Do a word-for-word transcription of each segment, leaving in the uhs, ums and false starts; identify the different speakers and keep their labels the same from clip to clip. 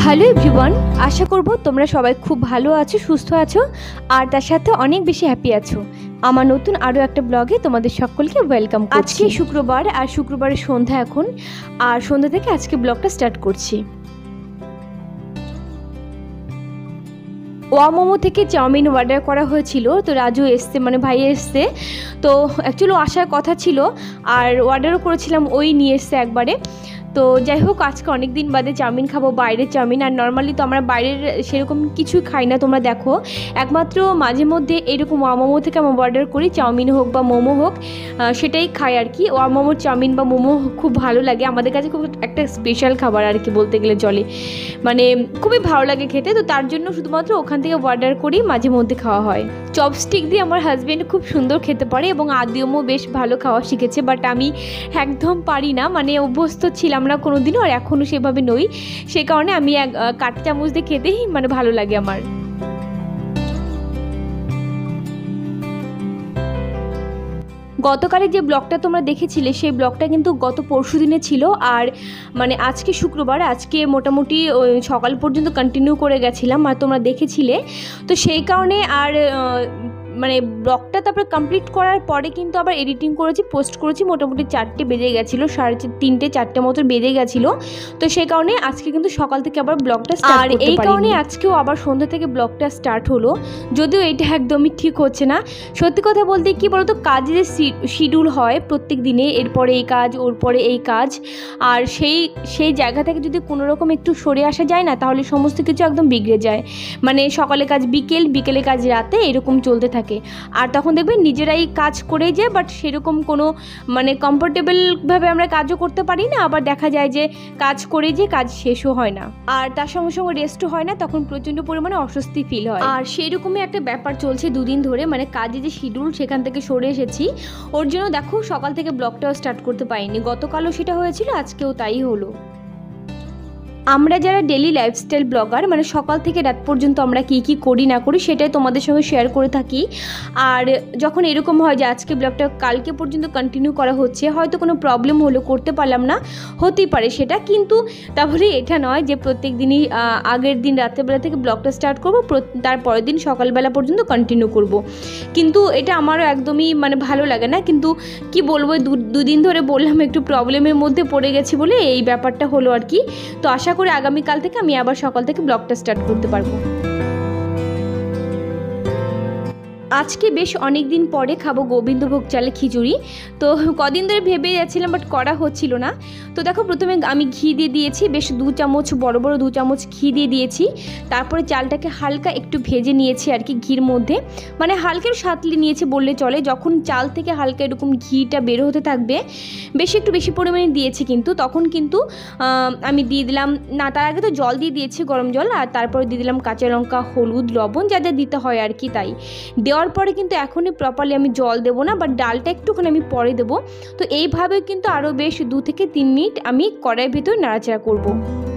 Speaker 1: Hello everyone, আশা করব তোমরা সবাই খুব ভালো আছো, সুস্থ আছো আর তার সাথে অনেক বেশি হ্যাপি আছো। আমার নতুন আরও একটা ব্লগে তোমাদের সকলকে ওয়েলকাম করছি। আজকে শুক্রবার আর শুক্রবারের সন্ধ্যা এখন, আর সন্ধ্যা থেকে আজকে ব্লগটা স্টার্ট করছি। ওয়া মোমো থেকে চাউমিন অর্ডার করা হয়েছিল, তো রাজু এসছে, মানে ভাই এসছে, তো অ্যাকচুয়ালি আসার কথা ছিল আর অর্ডারও করেছিলাম, ওই নিয়ে এসছে একবারে। তো যাই হোক, আজকে অনেক দিন বাদে চাউমিন খাবো, বাইরের চাউমিন। আর নর্মালি তো আমরা বাইরের সেরকম কিছুই খাই না, তোমরা দেখো, একমাত্র মাঝে মধ্যে এরকম ওয়া মোমো থেকে আমরা অর্ডার করি, চাউমিন হোক বা মোমো হোক, সেটাই খাই আর কি। ওয়া মোমোর চাউমিন বা মোমো খুব ভালো লাগে আমাদের কাছে, খুব একটা স্পেশাল খাবার আর কি বলতে গেলে চলে, মানে খুবই ভালো লাগে খেতে। তো তার জন্য শুধুমাত্র ওখান থেকে অর্ডার করি, মাঝে মধ্যে খাওয়া হয়। চপস্টিক দিয়ে আমার হাজব্যান্ড খুব সুন্দর খেতে পারে এবং আদিমও বেশ ভালো খাওয়া শিখেছে, বাট আমি একদম পারি না, মানে অভ্যস্ত ছিলাম না কোনোদিনও আর এখনও সেভাবে নই, সে কারণে আমি এক কাঁটা চামচ দিয়ে খেতেই মানে ভালো লাগে আমার। গতকালের যে ব্লগটা তোমরা দেখেছিলে সেই ব্লগটা কিন্তু গত পরশু দিনে ছিল, আর মানে আজকে শুক্রবার, আজকে মোটামুটি সকাল পর্যন্ত কন্টিনিউ করে গেছিলাম আর তোমরা দেখেছিলে। তো সেই কারণে আর মানে ব্লগটা তারপরে কমপ্লিট করার পরে কিন্তু আবার এডিটিং করেছি, পোস্ট করেছি, মোটামুটি চারটে বেজে গেছিলো, সাড়ে তিনটে চারটে মতো বেজে গেছিলো। তো সেই কারণে আজকে কিন্তু সকাল থেকে আবার ব্লগটা স্টার্ট, আর এই কারণে আজকেও আবার সন্ধ্যা থেকে ব্লগটা স্টার্ট হলো, যদিও এটা একদমই ঠিক হচ্ছে না। সত্যি কথা বলতে কি বলতো, কাজের শিডিউল হয় প্রত্যেক দিনে, এরপরে এই কাজ, ওর পরে এই কাজ, আর সেই সেই জায়গা থেকে যদি কোনো রকম একটু সরে আসা যায় না, তাহলে সমস্ত কিছু একদম বিগড়ে যায়। মানে সকালে কাজ বিকেল, বিকেলে কাজ রাতে, এরকম চলতে থাকে। আর তখন দেখবে নিজেরাই কাজ করে যায়, বাট সেরকম কোনো মানে কমফোর্টেবলভাবে আমরা কাজও করতে পারি না, আবার দেখা যায় যে কাজ করে যে কাজ শেষও হয় না, আর তার সঙ্গে সঙ্গে রেস্টও হয় না, তখন প্রচণ্ড পরিমাণে অস্বস্তি ফিল হয়। আর সেরকমই একটা ব্যাপার চলছে দুদিন ধরে, মানে কাজে যে শিডিউল সেখান থেকে সরে এসেছি, ওর জন্য দেখো সকাল থেকে ব্লগটাও স্টার্ট করতে পারিনি। গতকালও সেটা হয়েছিল, আজকেও তাই হলো। আমরা যারা ডেলি লাইফস্টাইল ব্লগার, মানে সকাল থেকে রাত পর্যন্ত আমরা কী কী করি না করি সেটাই তোমাদের সঙ্গে শেয়ার করে থাকি। আর যখন এরকম হয় যে আজকে ব্লগটা কালকে পর্যন্ত কন্টিনিউ করা হচ্ছে, হয়তো কোনো প্রবলেম হলো, করতে পারলাম না, হতেই পারে সেটা, কিন্তু তাহলে এটা নয় যে প্রত্যেক দিনই আগের দিন রাত্রেবেলা থেকে ব্লগটা স্টার্ট করবো, তার পরের দিন সকালবেলা পর্যন্ত কন্টিনিউ করব। কিন্তু এটা আমারও একদমই মানে ভালো লাগে না, কিন্তু কি বলবো, দুদিন ধরে বললাম একটু প্রবলেমের মধ্যে পড়ে গেছি বলে এই ব্যাপারটা হলো আর কি। তো আশা করে আগামীকাল থেকে আমি আবার সকাল থেকে ব্লগটা স্টার্ট করতে পারবো। আজকে বেশ অনেক দিন পরে খাবো গোবিন্দভোগ চালে খিচুড়ি, তো কদিন ধরে ভেবে যাচ্ছিলাম বাট করা হচ্ছিল না। তো দেখো, প্রথমে আমি ঘি দিয়ে দিয়েছি, বেশ দু চামচ, বড় বড় দু চামচ ঘি দিয়ে দিয়েছি। তারপরে চালটাকে হালকা একটু ভেজে নিয়েছি আর কি ঘির মধ্যে, মানে হালকা সাঁতলে নিয়েছি বললে চলে। যখন চাল থেকে হালকা এরকম ঘিটা বের হতে থাকবে, বেশ একটু বেশি পরিমাণে দিয়েছি কিন্তু, তখন কিন্তু আমি দিয়ে দিলাম, না তার আগে তো জল দিয়ে দিয়েছি, গরম জল, আর তারপরে দিয়ে দিলাম কাঁচা লঙ্কা, হলুদ, লবণ, যা যা দিতে হয় আর কি তাই দেওয়ার পরে কিন্তু এখনই প্রপারলি আমি জল দেবো না, বাট ডালটা একটুখানি আমি পরে দেবো। তো এইভাবে কিন্তু আরও বেশ দু থেকে তিন মিনিট আমি কড়াইয়ের ভিতর নাড়াচাড়া করবো।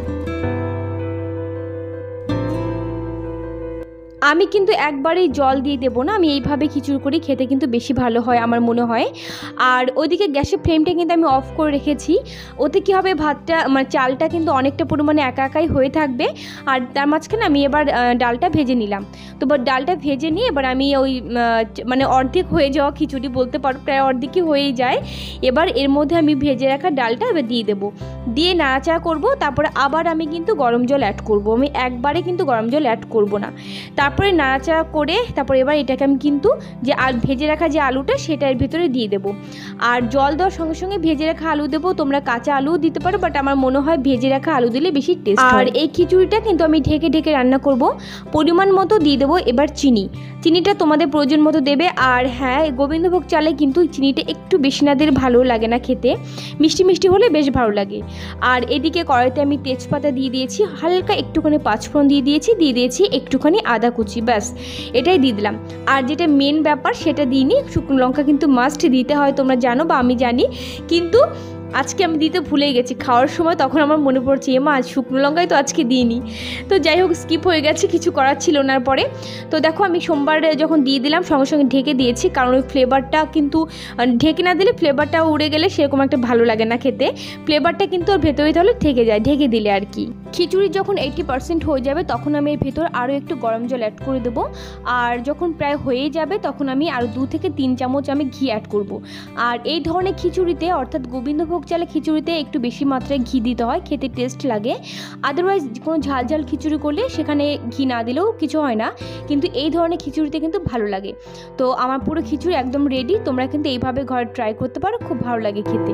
Speaker 1: আমি কিন্তু একবারেই জল দিয়ে দেবো না, আমি এইভাবে খিচুড়ি করি, খেতে কিন্তু বেশি ভালো হয় আমার মনে হয়। আর ওইদিকে গ্যাসের ফ্লেমটা কিন্তু আমি অফ করে রেখেছি, ওতে কী হবে, ভাতটা মানে চালটা কিন্তু অনেকটা পরিমাণে একা একাই হয়ে থাকবে। আর তার মাঝখানে আমি এবার ডালটা ভেজে নিলাম। তো এবার ডালটা ভেজে নিয়ে এবার আমি ওই মানে অর্ধেক হয়ে যাওয়া খিচুড়ি বলতে পারো, প্রায় অর্ধেকই হয়েই যায়। এবার এর মধ্যে আমি ভেজে রাখা ডালটা এবার দিয়ে দেবো, দিয়ে নাড়াচাড়া করবো। তারপরে আবার আমি কিন্তু গরম জল অ্যাড করব, আমি একবারে কিন্তু গরম জল অ্যাড করব না। তারপরে নাড়াচাড়া করে তারপরে এবার এটাকে আমি কিন্তু যে আলু ভেজে রাখা যে আলুটা সেটার ভিতরে দিয়ে দেবো। আর জল দেওয়ার সঙ্গে সঙ্গে ভেজে রাখা আলু দেবো, তোমরা কাঁচা আলুও দিতে পারো, বাট আমার মনে হয় ভেজে রাখা আলু দিলে বেশি টেস্ট হয়। আর এই খিচুড়িটা কিন্তু আমি ঢেকে ঢেকে রান্না করব। পরিমাণ মতো দিয়ে দেবো এবার চিনি, চিনিটা তোমাদের প্রয়োজন মতো দেবে। আর হ্যাঁ, গোবিন্দভোগ চালে কিন্তু চিনিটা একটু বেশি না দিলে ভালো লাগে না খেতে, মিষ্টি মিষ্টি হলে বেশ ভালো লাগে। আর এদিকে কড়াইতে আমি তেজপাতা দিয়ে দিয়েছি, হালকা একটুখানি পাঁচফোড়ন দিয়ে দিয়েছি, দিয়ে দিয়েছি একটুখানি আদা কুচি, ব্যাস এটাই দিয়ে দিলাম। আর যেটা মেন ব্যাপার সেটা দিইনি, শুকনো লঙ্কা কিন্তু মাস্ট দিতে হয়, তোমরা জানো বা আমি জানি, কিন্তু আজকে আমি দিতে ভুলেই গেছি। খাওয়ার সময় তখন আমার মনে পড়ছে এমা শুকনো লঙ্কাই তো আজকে দিইনি। তো যাই হোক স্কিপ হয়ে গেছে, কিছু করার ছিল না। পরে তো দেখো আমি সোমবার যখন দিয়ে দিলাম সঙ্গে সঙ্গে ঢেকে দিয়েছি, কারণ ওই ফ্লেভারটা কিন্তু ঢেকে না দিলে ফ্লেভারটা উড়ে গেলে সেরকম একটা ভালো লাগে না খেতে। ফ্লেভারটা কিন্তু ওর ভেতরে তাহলে থেকে যায় ঢেকে দিলে আর কি। খিচুড়ি যখন এইটি পার্সেন্ট হয়ে যাবে তখন আমি এর ভেতর আরও একটু গরম জল অ্যাড করে দেবো। আর যখন প্রায় হয়ে যাবে তখন আমি আরও দু থেকে তিন চামচ আমি ঘি অ্যাড করব। আর এই ধরনের খিচুড়িতে অর্থাৎ গোবিন্দভোগ চালে খিচুড়িতে একটু বেশি মাত্রায় ঘি দিতে হয়, খেতে টেস্ট লাগে। আদারওয়াইজ কোনো ঝাল ঝাল খিচুড়ি করলে সেখানে ঘি না দিলেও কিছু হয় না, কিন্তু এই ধরনের খিচুড়িতে কিন্তু ভালো লাগে। তো আমার পুরো খিচুড়ি একদম রেডি, তোমরা কিন্তু এইভাবে ঘরে ট্রাই করতে পারো, খুব ভালো লাগে খেতে।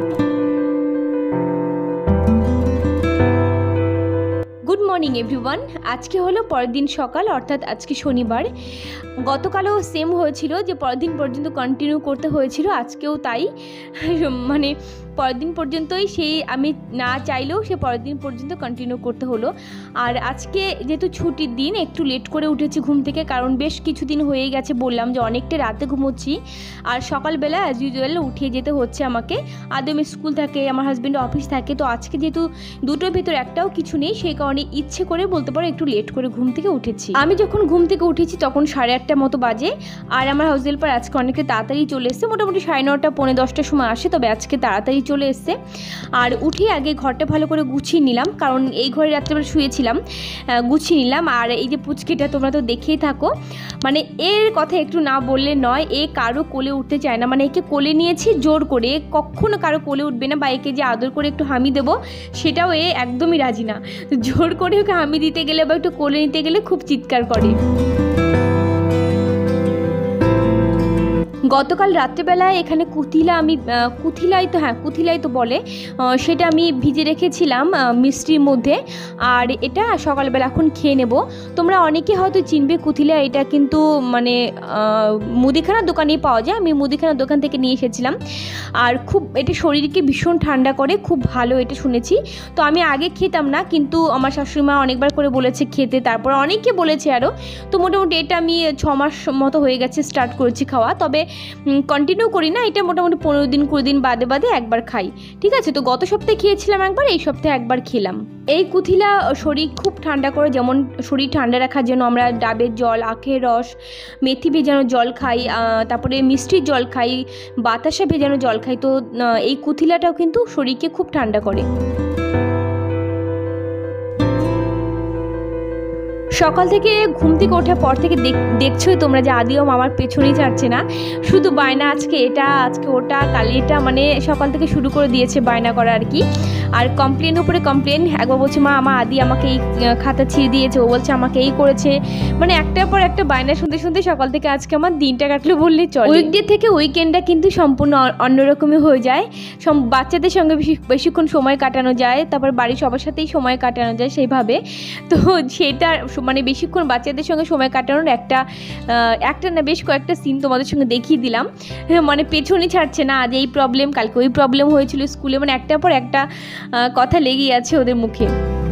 Speaker 1: Good morning everyone. আজকে হলো পরের দিন সকাল, অর্থাৎ আজকে শনিবার। গতকালও সেম হয়েছিল যে পরের দিন পর্যন্ত কন্টিনিউ করতে হয়েছিল, আজকেও তাই। মানে পরের দিন পর্যন্তই সেই আমি না চাইলেও সে পরের দিন পর্যন্ত কন্টিনিউ করতে হলো। আর আজকে যেহেতু ছুটির দিন একটু লেট করে উঠেছি ঘুম থেকে, কারণ বেশ কিছুদিন হয়ে গেছে বললাম যে অনেকটা রাতে ঘুমোচ্ছি। আর সকালবেলা অ্যাজ ইউজুয়াল উঠিয়ে যেতে হচ্ছে আমাকে, আদমে স্কুল থাকে, আমার হাজব্যান্ডের অফিস থাকে। তো আজকে যেহেতু দুটোর ভেতর একটাও কিছু নেই, সেই কারণে ইচ্ছে করে বলতে পারো একটু লেট করে ঘুম থেকে উঠেছি। আমি যখন ঘুম থেকে উঠেছি তখন সাড়ে আটটা মতো বাজে। আর আমার হাউস হেল্পার আজকে অনেকটা তাড়াতাড়ি চলে এসছে, মোটামুটি সাড়ে নটা পৌনে দশটার সময় আসে, তবে আজকে তাড়াতাড়ি চলে এসছে। আর উঠে আগে ঘরটা ভালো করে গুছিয়ে নিলাম, কারণ এই ঘরে রাত্রেবেলা শুয়েছিলাম, গুছিয়ে নিলাম। আর এই যে পুচকিটা তোমরা তো দেখেই থাকো, মানে এর কথা একটু না বললে নয়, এ কারো কোলে উঠতে চায় না। মানে একে কোলে নিয়েছি জোর করে, কখনো কারো কোলে উঠবে না, বা একে যে আদর করে একটু হামি দেবো সেটাও এ একদমই রাজি না। জোর করে ওকে হামি দিতে গেলে বা একটু কোলে নিতে গেলে খুব চিৎকার করে। গতকাল রাত্রেবেলায় এখানে কুথিলা, আমি কুথিলাই তো হ্যাঁ কুথিলাই তো বলে, সেটা আমি ভিজে রেখেছিলাম মিষ্টির মধ্যে। আর এটা সকালবেলা এখন খেয়ে নেব। তোমরা অনেকে হয়তো চিনবে কুথিলা, এটা কিন্তু মানে মুদিখানার দোকানেই পাওয়া যায়, আমি মুদিখানার দোকান থেকে নিয়ে এসেছিলাম। আর খুব এটা শরীরকে ভীষণ ঠান্ডা করে, খুব ভালো এটা শুনেছি। তো আমি আগে খেতাম না, কিন্তু আমার শাশুড়িমা অনেকবার করে বলেছে খেতে, তারপর অনেকে বলেছে আরও। তো মোটামুটি এটা আমি ছ মাস মতো হয়ে গেছে স্টার্ট করেছি খাওয়া, তবে কন্টিনিউ করি না। এটা মোটামুটি পনেরো দিন কুড়ি দিন বাদে বাদে একবার খাই, ঠিক আছে। তো গত সপ্তাহে খেয়েছিলাম একবার, এই সপ্তাহে একবার খেলাম। এই কুথিলা শরীর খুব ঠান্ডা করে, যেমন শরীর ঠান্ডা রাখার জন্য আমরা ডাবের জল, আখের রস, মেথি ভেজানো জল খাই, তারপরে মিষ্টির জল খাই, বাতাসা ভেজানো জল খাই। তো এই কুথিলাটাও কিন্তু শরীরকে খুব ঠান্ডা করে। সকাল থেকে ঘুম থেকে ওঠার পর থেকে দেখছোই তোমরা যে আদিও আমার পেছনেই ছাড়ছে না, শুধু বায়না, আজকে এটা আজকে ওটা কাল এটা, মানে সকাল থেকে শুরু করে দিয়েছে বায়না করা আর কি। আর কমপ্লেন উপরে কমপ্লেন, একবার বলছে মা আমার আদি আমাকে এই খাতা ছিঁড়ে দিয়েছে, ও বলছে আমাকে এই করেছে, মানে একটার পর একটা বায়না শুনতে শুনতে সকাল থেকে আজকে আমার দিনটা কাটলো বললে চলে। উইকডে থেকে উইকেন্ডটা কিন্তু সম্পূর্ণ অন্যরকমই হয়ে যায়, সব বাচ্চাদের সঙ্গে বেশিক্ষণ সময় কাটানো যায়, তারপর বাড়ির সবার সাথেই সময় কাটানো যায় সেইভাবে। তো সেটা মানে বেশিক্ষণ বাচ্চাদের সঙ্গে সময় কাটানোর একটা একটা না বেশ কয়েকটা সিন তোমাদের সঙ্গে দেখিয়ে দিলাম। মানে পেছনে ছাড়ছে না, আজ এই প্রবলেম কালকে ওই প্রবলেম হয়েছিল স্কুলে, মানে একটার পর একটা কথা লেগেই আছে ওদের মুখে।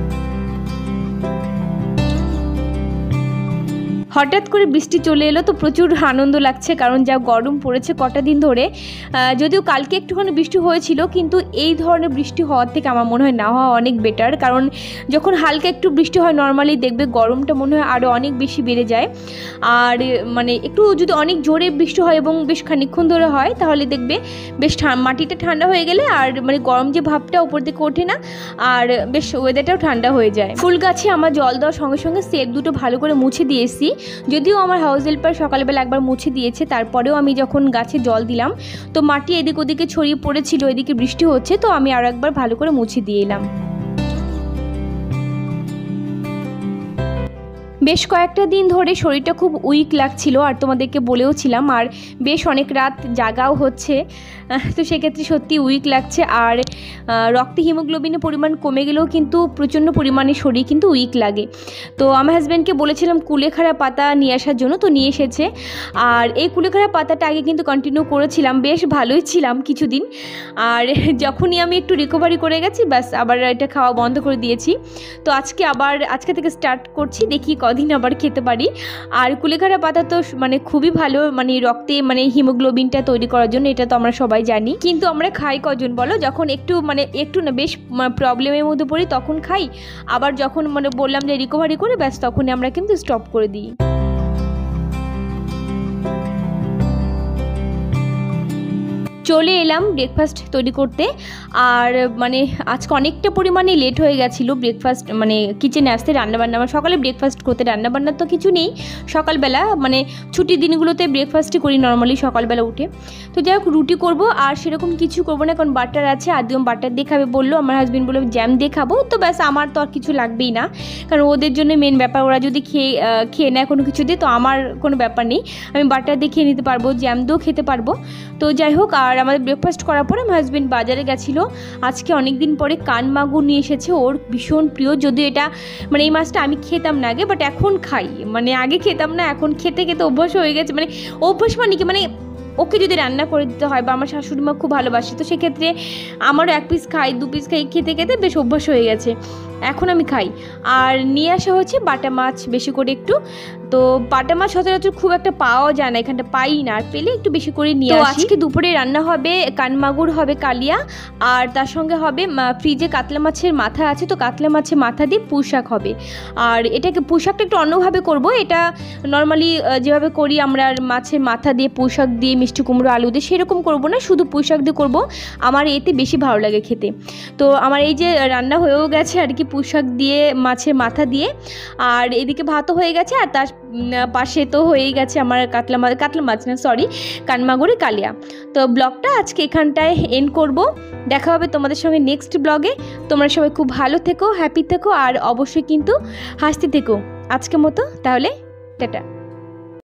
Speaker 1: হঠাৎ করে বৃষ্টি চলে এলো, তো প্রচুর আনন্দ লাগছে, কারণ যা গরম পড়েছে কটা দিন ধরে। যদিও কালকে একটুখানি বৃষ্টি হয়েছিল, কিন্তু এই ধরনের বৃষ্টি হওয়ার থেকে আমার মনে হয় না হওয়া অনেক বেটার। কারণ যখন হালকা একটু বৃষ্টি হয় নর্মালি দেখবে গরমটা মনে হয় আরও অনেক বেশি বেড়ে যায়। আর মানে একটু যদি অনেক জোরে বৃষ্টি হয় এবং বেশ খানিকক্ষণ ধরে হয়, তাহলে দেখবে বেশ মাটিটা ঠান্ডা হয়ে গেলে আর মানে গরম যে ভাবটা উপর দিকে ওঠে না, আর বেশ ওয়েদারটাও ঠান্ডা হয়ে যায়। ফুল গাছে আমার জল দেওয়ার সঙ্গে সঙ্গে সেট দুটো ভালো করে মুছে দিয়েছি, যদিও আমার হাউস হেল্পার সকালবেলা একবার মুছে দিয়েছে, তারপরেও আমি যখন গাছে জল দিলাম তো মাটি এদিক ওদিকে ছড়িয়ে পড়েছিল, এদিকে বৃষ্টি হচ্ছে, তো আমি আরও একবার ভালো করে মুছে দিয়ে এলাম। বেশ কয়েকটা দিন ধরে শরীরটা খুব উইক লাগছিল, আর তোমাদেরকে বলেও ছিলাম, আর বেশ অনেক রাত জাগাও হচ্ছে, তো সেক্ষেত্রে সত্যি উইক লাগছে। আর রক্তে হিমোগ্লোবিনের পরিমাণ কমে গেলেও কিন্তু প্রচণ্ড পরিমাণে শরীর কিন্তু উইক লাগে। তো আমার হাজব্যান্ডকে বলেছিলাম কুলেখাড়া পাতা নিয়ে আসার জন্য, তো নিয়ে এসেছে। আর এই কুলেখাড়া পাতাটা আগে কিন্তু কন্টিনিউ করেছিলাম, বেশ ভালোই ছিলাম কিছুদিন। আর যখনই আমি একটু রিকভারি করে গেছি ব্যাস আবার এটা খাওয়া বন্ধ করে দিয়েছি। তো আজকে আবার আজকে থেকে স্টার্ট করছি, দেখি কদিন আবার খেতে পারি। আর কুলেখাড়া পাতা তো মানে খুবই ভালো, মানে রক্তে মানে হিমোগ্লোবিনটা তৈরি করার জন্য, এটা তো আমরা সবাই জানি। কিন্তু আমরা খাই কজন বলো? যখন একটু মানে একটু না বেশ প্রবলেমের মধ্যে পড়ি তখন খাই, আবার যখন মানে বললাম যে রিকভারি করে ব্যাস তখনই আমরা কিন্তু স্টপ করে দিই। চলে এলাম ব্রেকফাস্ট তৈরি করতে। আর মানে আজকে অনেকটা পরিমাণে লেট হয়ে গেছিলো ব্রেকফাস্ট মানে কিচেনে আসতে, রান্নাবান্না। আমার সকালে ব্রেকফাস্ট করতে রান্নাবান্নার তো কিছু নেই সকালবেলা, মানে ছুটির দিনগুলোতে ব্রেকফাস্টই করি নর্মালি সকালবেলা উঠে। তো যাই হোক রুটি করবো, আর সেরকম কিছু করবো না, কারণ বাটার আছে, আদিম বাটার দিয়ে খাবে বললো, আমার হাজব্যান্ড বললো জ্যাম দিয়ে খাবো। তো ব্যাস আমার তো আর কিছু লাগবেই না, কারণ ওদের জন্য মেন ব্যাপার, ওরা যদি খেয়ে খেয়ে নেয় কোনো কিছু দিয়ে তো আমার কোনো ব্যাপার নেই, আমি বাটার দিয়ে খেয়ে নিতে পারবো, জ্যাম দিয়েও খেতে পারবো। তো যাই হোক, আর আমাদের ব্রেকফাস্ট করার পরে আমার হাজব্যান্ড বাজারে গেছিলো, আজকে অনেক দিন পরে কান মাগুর নিয়ে এসেছে, ওর ভীষণ প্রিয়। যদিও এটা মানে এই মাছটা আমি খেতাম না আগে, বাট এখন খাই, মানে আগে খেতাম না, এখন খেতে খেতে অভ্যাস হয়ে গেছে। মানে অভ্যাস মানে কি, মানে ওকে যদি রান্না করে দিতে হয় বা আমার শাশুড়ি মা খুব ভালোবাসে, তো সেক্ষেত্রে আমারও এক পিস খাই, দু পিস খাই, খেতে খেতে বেশ অভ্যাস হয়ে গেছে, এখন আমি খাই। আর নিয়ে আসা হচ্ছে বাটা মাছ বেশি করে একটু। তো বাটা মাছ সচরাচর খুব একটা পাওয়া যায় না, এখানটা পাই না, আর পেলে একটু বেশি করে নিয়ে আসি। আজকে দুপুরে রান্না হবে কানমাগুর হবে কালিয়া, আর তার সঙ্গে হবে ফ্রিজে কাতলা মাছের মাথা আছে, তো কাতলা মাছের মাথা দিয়ে পুঁই শাক হবে। আর এটাকে পুঁই শাকটা একটু অন্যভাবে করব, এটা নর্মালি যেভাবে করি আমরা মাছের মাথা দিয়ে পুঁই শাক দিয়ে মিষ্টি কুমড়ো আলু দিয়ে সেরকম করবো না, শুধু পুঁই শাক দিয়ে করবো, আমার এতে বেশি ভালো লাগে খেতে। তো আমার এই যে রান্না হয়েও গেছে আর কি, পুঁই শাক দিয়ে মাছের মাথা দিয়ে, আর এদিকে ভাতও হয়ে গেছে, আর তার পাশে তো হয়েই গেছে আমার কাতলা মাছ, কাতলা মাছ না সরি কানমাগুরি কালিয়া। তো ব্লগটা আজকে এখানটায় এন্ড করব, দেখা হবে তোমাদের সঙ্গে নেক্সট ব্লগে। তোমরা সবাই খুব ভালো থেকো, হ্যাপি থেকো, আর অবশ্যই কিন্তু হাসতে থেকো। আজকের মতো তাহলে টাটা।